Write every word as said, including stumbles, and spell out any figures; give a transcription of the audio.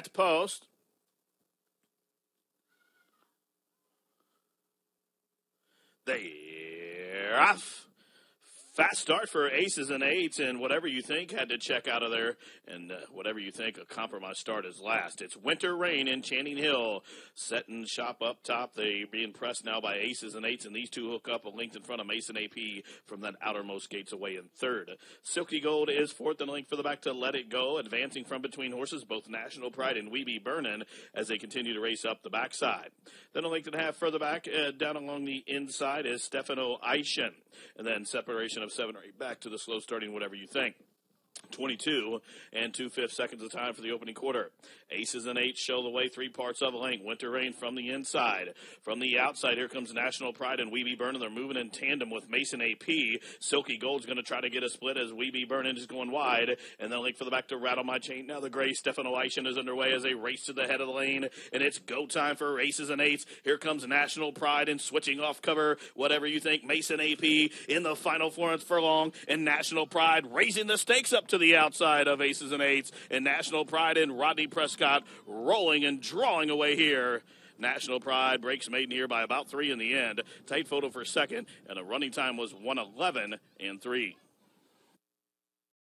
at the post. They're off. Fast start for aces and eights, and whatever you think had to check out of there, and uh, whatever you think a compromise start is last. It's Winter Rain in Channing Hill, setting shop up top. They being pressed now by aces and eights, and these two hook up a length in front of Mason A P from that outermost gates away in third. Silky Gold is fourth and a length for the back to Let It Go, advancing from between horses, both National Pride and We Be Burnin' as they continue to race up the backside. Then a length and a half further back, uh, down along the inside is Stefano Eischen, and then separation of seven or eight back to the slow starting, whatever you think. twenty-two and two-fifths seconds of time for the opening quarter. Aces and eights show the way, three parts of a length. Winter Rain from the inside. From the outside, here comes National Pride and We Be Burnin'. They're moving in tandem with Mason A P. Silky Gold's going to try to get a split as We Be Burnin' is going wide. And then link for the back to Rattle My Chain. Now the gray Stefano Eischen is underway as they race to the head of the lane. And it's go time for aces and eights. Here comes National Pride and switching off cover. Whatever you think, Mason A P in the final four furlong. And National Pride raising the stakes up to the outside of aces and eights, and National Pride and Rodney Prescott rolling and drawing away here. National Pride breaks maiden here by about three in the end. Tight photo for second, and a running time was one eleven and three.